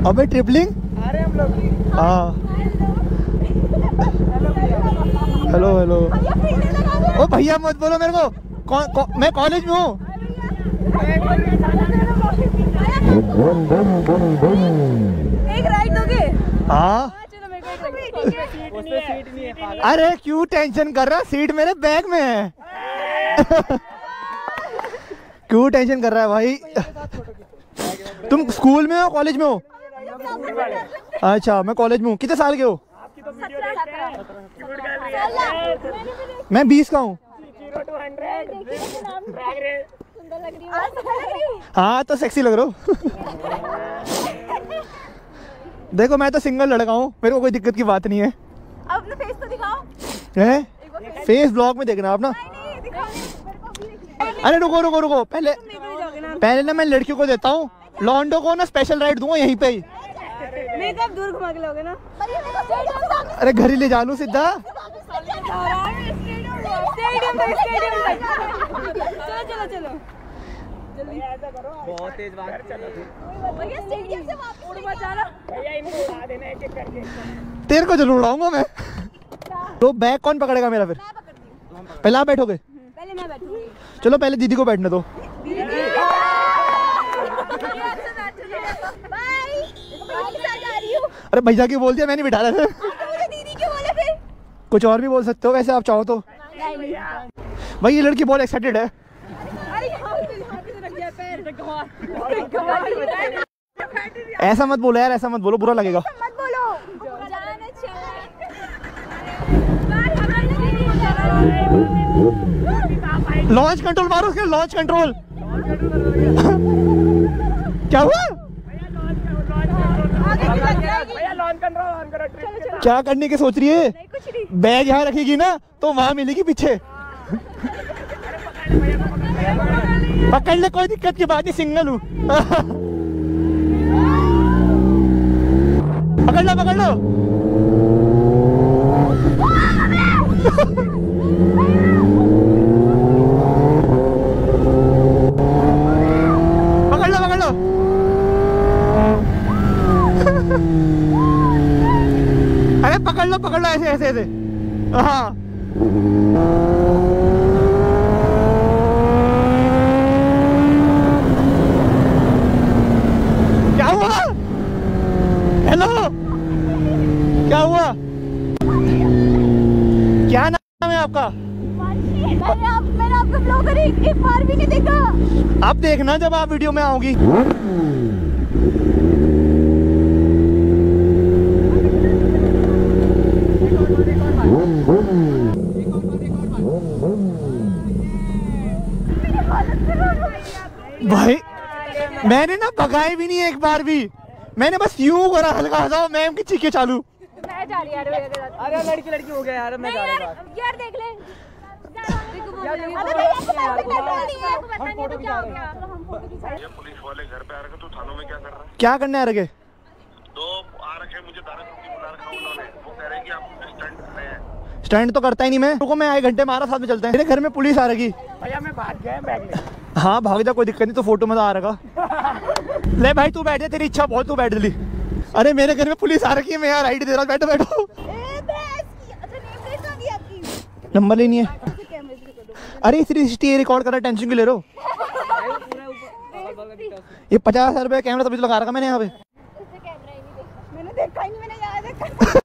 अबे ट्रिपलिंग आ रहे हम लोग। हाँ हेलो हेलो। ओ भैया मत बोलो मेरे को, मैं कॉलेज में हूँ। एक राइड दोगे? हाँ चलो मेरे को एक सीट नहीं है। अरे क्यों टेंशन कर रहा, सीट मेरे बैग में है। क्यों टेंशन कर रहा है भाई? तुम स्कूल में हो कॉलेज में हो? अच्छा मैं कॉलेज में हूँ। कितने साल के हो? मैं 20 का हूँ। हाँ तो सेक्सी लग रहा हो। देखो मैं तो सिंगल लड़का हूँ, मेरे को कोई दिक्कत की बात नहीं है। अपना फेस तो दिखाओ। है फेस ब्लॉग में देखना अपना। अरे रुको रुको रुको, पहले ना मैं लड़कियों को देता हूँ, लॉन्डो को ना स्पेशल राइड दूंगा यहीं पे ही। मेकअप दूर घुमा के लोगे ना? अरे घर ही ले जा लूं सीधा। चलो चलो ऐसा करो, बहुत तेज भाग चलो। भैया स्टेडियम से वापस उड़ मत जाना। भैया इनको उड़ा देना एक एक करके। तेरे को जरूर उड़ाऊंगा मैं। तो बैग कौन पकड़ेगा मेरा फिर? पहले आप बैठोगे? पहले मैं बैठूंगी। चलो पहले दीदी को बैठने दो। अरे भैया की बोल दिया, मैं नहीं बिठा रहा था। दीदी क्यों बोले फिर? कुछ और भी बोल सकते हो वैसे आप चाहो तो। भाई ये लड़की बहुत एक्साइटेड है। ऐसा मत बोलो यार, ऐसा मत बोलो, बुरा लगेगा। मत बोलो। लॉन्च कंट्रोल मारो उसके, लॉन्च कंट्रोल। क्या हुआ? क्या करने की सोच रही है? बैग यहाँ रखेगी ना तो वहां मिलेगी पीछे। पकड़ ले, कोई दिक्कत की बात नहीं, सिंगल हूँ। पकड़ लो पकड़ लो। पकड़ लो पकड़ लो। अरे पकड़ लो ऐसे ऐसे ऐसे। हाँ क्या हुआ? हेलो क्या हुआ? क्या नाम है आपका? मैंने आपका ब्लॉगर एक बार भी नहीं देखा। आप देखना जब आप वीडियो में आओगी। भाई मैंने ना भगाई भी नहीं एक बार भी, मैंने बस यूं करा हल्का हल्का, मैम की चीखें चालू। मैं जा रही यार। अरे लड़की हो गया यार, मैं जा रहा हूं यार देख ले। अबे भैया को पैसे बोल रही है, पता नहीं तो क्या हो गया। ये पुलिस वाले घर पे आ रखे, तू थानों में क्या कर रहा है? क्या करने आ रखे? दो आ रखे, मुझे दारू की बुला रखा उन्होंने। वो कह रहे हैं कि आप स्टंट कर रहे हैं। स्टैंड तो करता ही नहीं मैं। रुको मैं 1 घंटे मारा, साथ में चलते हैं। मेरे घर में पुलिस आ रही। भैया मैं भाग गया बैग ले। हाँ भाग जा, कोई दिक्कत नहीं, तो फोटो में तो आ रखा। ले भाई तू बैठ जा, तेरी इच्छा बहुत, तू बैठ जल्दी। अरे मेरे घर में पुलिस आ रखी है, मैं यहाँ राइड दे रहा हूँ, बैठो बैठो। नंबर लेनी है। अरे इस रिकॉर्ड कर रहा, टेंशन क्यों ले रहे हो? ये 50,000 रुपये कैमरा तभी तो लगा रखा मैंने यहाँ पे। मैंने देखा ही नहीं, मैंने याद है।